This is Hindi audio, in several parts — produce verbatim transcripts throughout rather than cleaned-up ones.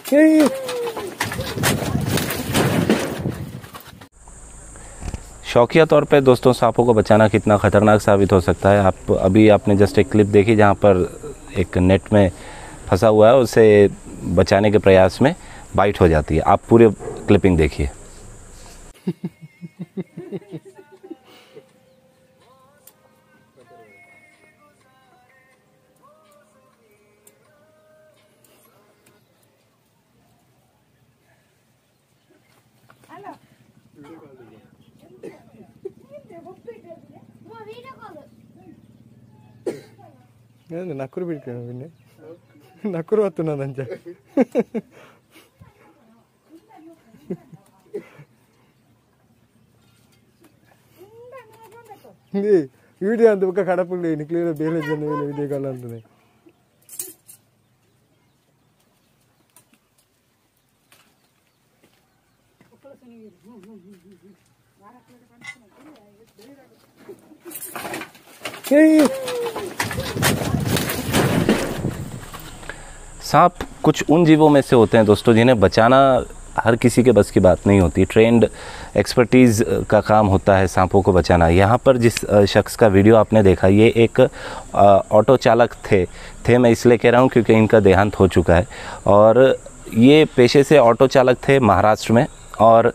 शौकिया तौर पे दोस्तों सांपों को बचाना कितना ख़तरनाक साबित हो सकता है। आप अभी आपने जस्ट एक क्लिप देखी जहाँ पर एक नेट में फंसा हुआ है, उसे बचाने के प्रयास में बाइट हो जाती है। आप पूरे क्लिपिंग देखिए। నక్కురు పెట్టుకున్నా విన్నే నక్కురు వస్తున్నదంచ వీడియో అంత ఒక కడపండి క్లియర్ ಬೇರೆ ಜನ వీడియో కాల్ అంటున్నాయి. सांप कुछ उन जीवों में से होते हैं दोस्तों जिन्हें बचाना हर किसी के बस की बात नहीं होती। ट्रेंड एक्सपर्टीज़ का काम होता है सांपों को बचाना। यहाँ पर जिस शख्स का वीडियो आपने देखा, ये एक ऑटो चालक थे थे मैं इसलिए कह रहा हूँ क्योंकि इनका देहांत हो चुका है। और ये पेशे से ऑटो चालक थे महाराष्ट्र में, और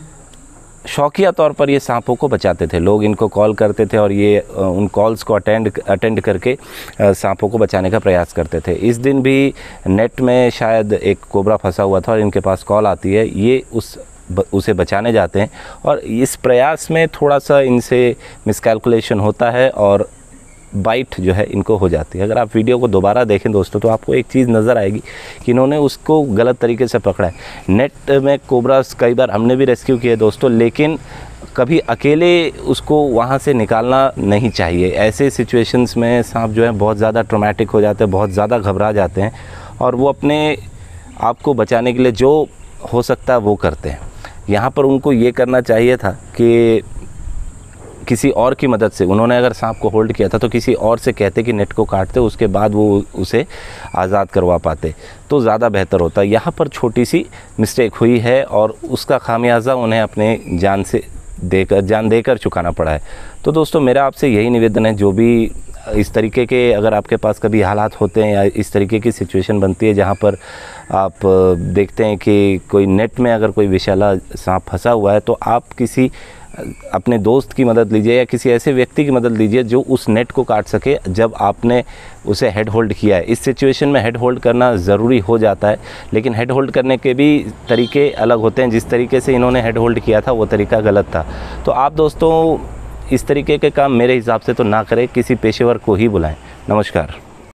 शौकिया तौर पर ये सांपों को बचाते थे। लोग इनको कॉल करते थे और ये उन कॉल्स को अटेंड अटेंड करके सांपों को बचाने का प्रयास करते थे। इस दिन भी नेट में शायद एक कोबरा फंसा हुआ था और इनके पास कॉल आती है, ये उस उसे बचाने जाते हैं और इस प्रयास में थोड़ा सा इनसे मिसकैलकुलेशन होता है और बाइट जो है इनको हो जाती है। अगर आप वीडियो को दोबारा देखें दोस्तों तो आपको एक चीज़ नज़र आएगी कि इन्होंने उसको गलत तरीके से पकड़ा है। नेट में कोबरास कई बार हमने भी रेस्क्यू किए दोस्तों, लेकिन कभी अकेले उसको वहाँ से निकालना नहीं चाहिए। ऐसे सिचुएशंस में सांप जो है बहुत ज़्यादा ट्रॉमेटिक हो जाते हैं, बहुत ज़्यादा घबरा जाते हैं और वो अपने आप को बचाने के लिए जो हो सकता है वो करते हैं। यहाँ पर उनको ये करना चाहिए था कि किसी और की मदद से, उन्होंने अगर सांप को होल्ड किया था तो किसी और से कहते कि नेट को काटते, उसके बाद वो उसे आज़ाद करवा पाते तो ज़्यादा बेहतर होता। यहाँ पर छोटी सी मिस्टेक हुई है और उसका खामियाजा उन्हें अपने जान से देकर जान देकर चुकाना पड़ा है। तो दोस्तों मेरा आपसे यही निवेदन है, जो भी इस तरीके के अगर आपके पास कभी हालात होते हैं या इस तरीके की सिचुएशन बनती है जहाँ पर आप देखते हैं कि कोई नेट में अगर कोई विषैला सांप फंसा हुआ है, तो आप किसी अपने दोस्त की मदद लीजिए या किसी ऐसे व्यक्ति की मदद लीजिए जो उस नेट को काट सके जब आपने उसे हेड होल्ड किया है। इस सिचुएशन में हेड होल्ड करना ज़रूरी हो जाता है, लेकिन हेड होल्ड करने के भी तरीके अलग होते हैं। जिस तरीके से इन्होंने हेड होल्ड किया था वो तरीका गलत था। तो आप दोस्तों इस तरीके के काम मेरे हिसाब से तो ना करें, किसी पेशेवर को ही बुलाएं। नमस्कार।